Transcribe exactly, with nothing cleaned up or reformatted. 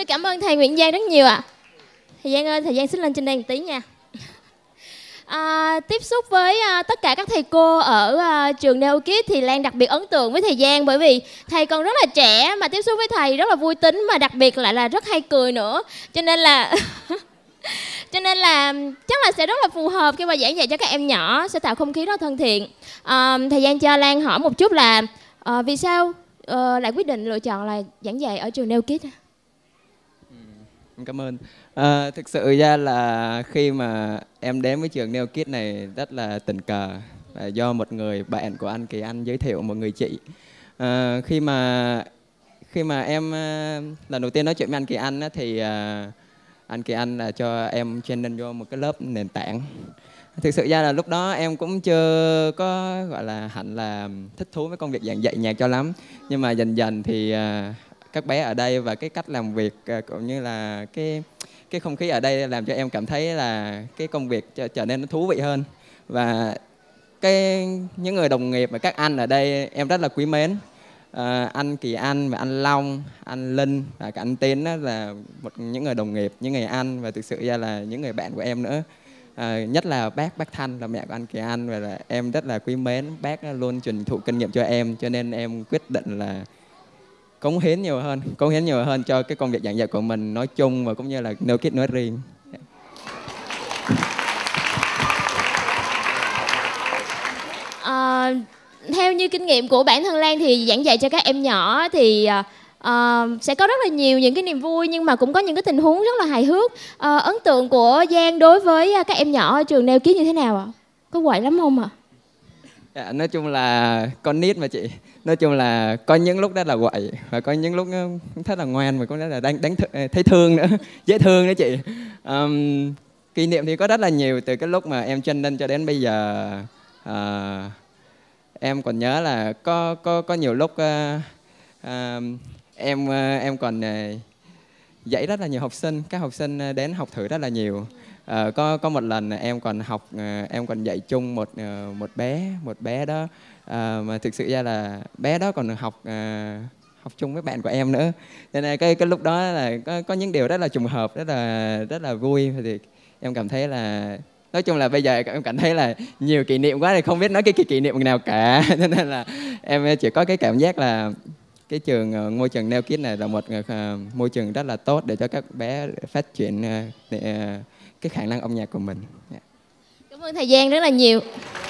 Xin cảm ơn thầy Nguyễn Giang rất nhiều ạ. À. Thầy Giang ơi, thầy Giang xích lên trên đây một tí nha. À, tiếp xúc với à, tất cả các thầy cô ở à, trường Neokids thì Lan đặc biệt ấn tượng với thầy Giang, bởi vì thầy còn rất là trẻ mà tiếp xúc với thầy rất là vui tính, mà đặc biệt lại là rất hay cười nữa, cho nên là cho nên là chắc là sẽ rất là phù hợp khi mà giảng dạy cho các em nhỏ, sẽ tạo không khí rất thân thiện. À, thầy Giang cho Lan hỏi một chút là à, vì sao à, lại quyết định lựa chọn là giảng dạy ở trường Neokids? Ừ, cảm ơn. À, thực sự ra là khi mà em đến với trường Neokids này rất là tình cờ, và do một người bạn của anh Kỳ Anh giới thiệu một người chị. À, khi mà khi mà em lần đầu tiên nói chuyện với anh Kỳ Anh á, thì à, anh Kỳ Anh là cho em training vô một cái lớp nền tảng. Thực sự ra là lúc đó em cũng chưa có gọi là hẳn là thích thú với công việc giảng dạy nhạc cho lắm, nhưng mà dần dần thì à, các bé ở đây và cái cách làm việc à, cũng như là cái cái không khí ở đây làm cho em cảm thấy là cái công việc trở, trở nên nó thú vị hơn. Và cái những người đồng nghiệp và các anh ở đây em rất là quý mến. À, anh Kỳ Anh và anh Long, anh Linh và cả anh Tiến đó là một những người đồng nghiệp, những người anh, và thực sự ra là những người bạn của em nữa. À, nhất là bác bác Thanh là mẹ của anh Kỳ Anh, và là em rất là quý mến bác, luôn truyền thụ kinh nghiệm cho em, cho nên em quyết định là cống hiến nhiều hơn, cống hiến nhiều hơn cho cái công việc giảng dạy của mình nói chung và cũng như là Neokids nói riêng. À, theo như kinh nghiệm của bản thân Lan thì giảng dạy cho các em nhỏ thì à, sẽ có rất là nhiều những cái niềm vui, nhưng mà cũng có những cái tình huống rất là hài hước. À, ấn tượng của Giang đối với các em nhỏ ở trường Neokids như thế nào ạ? Có quậy lắm không ạ? Dạ, nói chung là con nít mà chị, nói chung là có những lúc rất là quậy và có những lúc rất là ngoan, và cũng rất là đánh đánh th thấy thương nữa, dễ thương nữa chị. Um, kỷ niệm thì có rất là nhiều từ cái lúc mà em training cho đến bây giờ. Uh, em còn nhớ là có có có nhiều lúc uh, uh, em uh, em còn uh, dạy rất là nhiều học sinh, các học sinh đến học thử rất là nhiều. Uh, có có một lần em còn học uh, em còn dạy chung một uh, một bé một bé đó, uh, mà thực sự ra là bé đó còn học uh, học chung với bạn của em nữa, cho nên cái cái lúc đó là có có những điều rất là trùng hợp, rất là rất là vui. Thì em cảm thấy là nói chung là bây giờ em cảm thấy là nhiều kỷ niệm quá thì không biết nói cái kỷ niệm nào cả, cho nên là em chỉ có cái cảm giác là cái trường ngôi trường Neokids này là một uh, môi trường rất là tốt để cho các bé phát triển uh, để, uh, cái khả năng âm nhạc của mình. Yeah. Cảm ơn thầy Giang rất là nhiều.